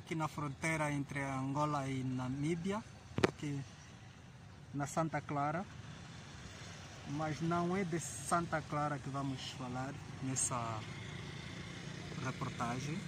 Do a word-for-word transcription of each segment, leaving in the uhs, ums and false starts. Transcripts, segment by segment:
aqui na fronteira entre Angola e Namíbia, aqui na Santa Clara. Mas não é de Santa Clara que vamos falar nessa reportagem.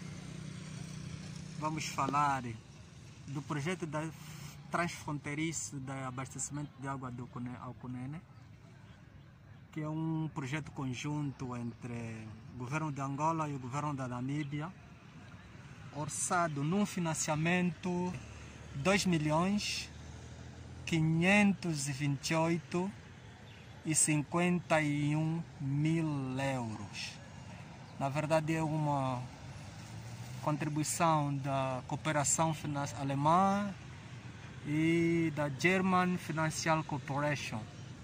Vamos falar do projeto da transfronteiriço de abastecimento de água do Cunene, ao Cunene, que é um projeto conjunto entre o governo de Angola e o governo da Namíbia, orçado num financiamento de dois milhões quinhentos e vinte e oito e cinquenta e um mil euros. Na verdade é uma contribuição da cooperação alemã e da German Financial Corporation.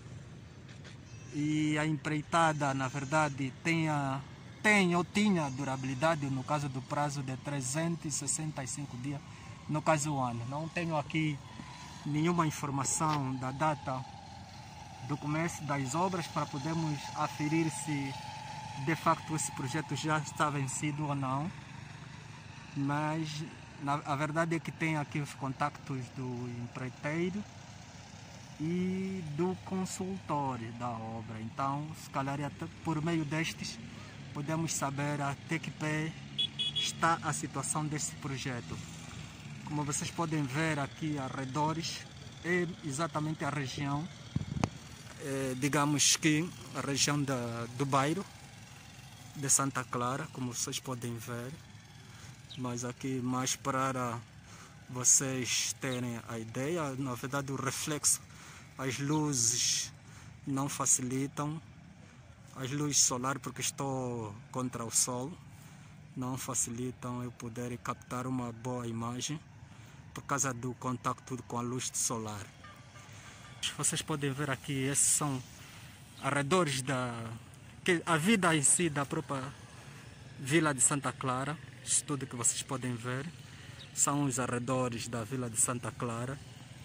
E a empreitada, na verdade, tem, a, tem ou tinha durabilidade, no caso do prazo de trezentos e sessenta e cinco dias, no caso do ano. Não tenho aqui nenhuma informação da data do começo das obras para podermos aferir se de facto esse projeto já está vencido ou não. Mas na, a verdade é que tem aqui os contactos do empreiteiro e do consultor da obra. Então, se calhar até por meio destes podemos saber até que pé está a situação desse projeto. Como vocês podem ver aqui arredores, é exatamente a região, é, digamos que a região da, do bairro de Santa Clara, como vocês podem ver. Mas aqui mais para vocês terem a ideia, na verdade o reflexo, as luzes não facilitam, as luzes solares, porque estou contra o sol, não facilitam eu poder captar uma boa imagem por causa do contacto com a luz solar. Vocês podem ver aqui, esses são arredores da que a vida em si da própria Vila de Santa Clara. Isso tudo que vocês podem ver são os arredores da Vila de Santa Clara,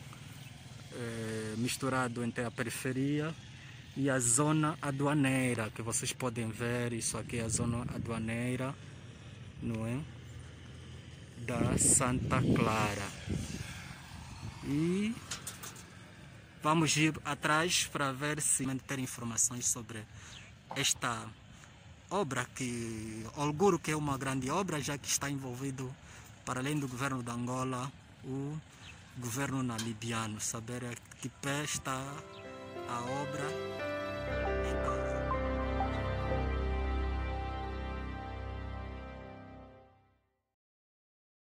é, misturado entre a periferia e a zona aduaneira, que vocês podem ver. Isso aqui é a zona aduaneira, não é? Da Santa Clara. E vamos ir atrás para ver se ter informações sobre esta obra, que auguro que é uma grande obra, já que está envolvido, para além do governo de Angola, o governo namibiano. Saber a que pé está a obra. Está